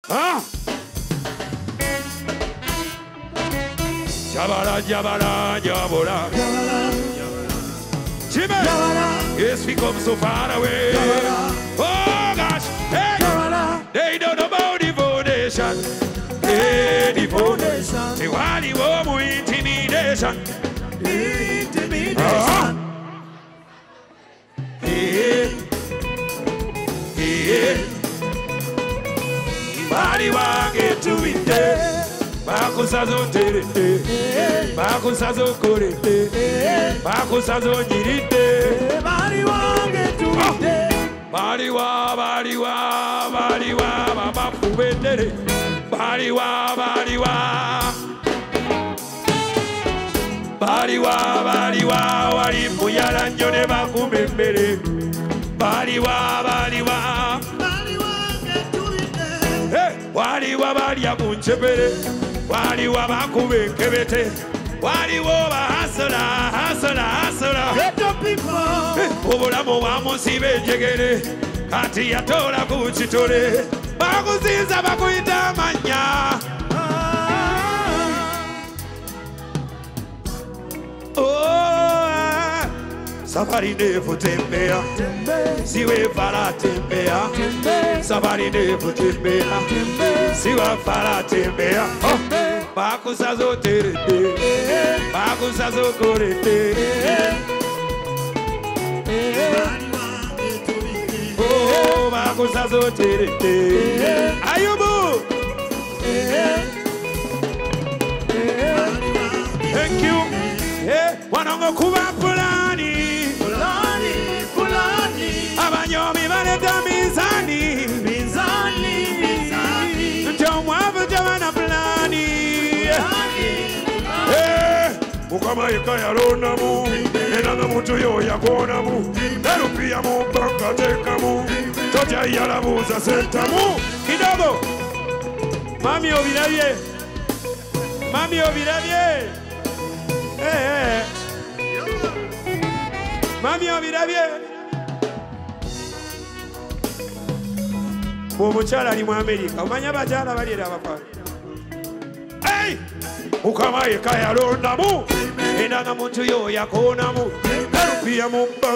Jabala, jabala, jabala. Jimmy, yes, we come so far away. Oh gosh, hey, they don't know about the foundation. Hey, the foundation. The wali womu intimidation. Intimidation. Hey, hey. Body wange to be there. Bakusazo terete, bakusazo korete, bakusazo jirite. Body wange to be there. Body wa, baba kubendere. Body wa, wali muyala njone bakumembere. Body wa. Wali wa balia munchepere, wali wa bakube kebete, wali wa hasala. Get up people. Obulamu wa musibe jegere, kati yatola kuchitole, bakuziza bakuita manya. Safari nefu tembea, siwe fara tembea. Safari nefu tembea, siwa fara tembea. Bakusazo terete, bakusazo korete. Oh, bakusazo terete. Ayubu. Thank you. Wanongo kuba fulani. Abanyomi baleta mizani. Njomwavu jamana fulani. Mukama yekaya lonamu. Enanga mutu yo yakonamu. Narupia mu banka tekamu. Toja yalabuza sentamu. Kidogo. Mami obirabye. Mami obirabye. Omukyala ali mu Amerika. Omanya bakyala baliera abafana. Hey! Mukama yekaya londamu. Enanga muntu yo yakonamu. Narupia mu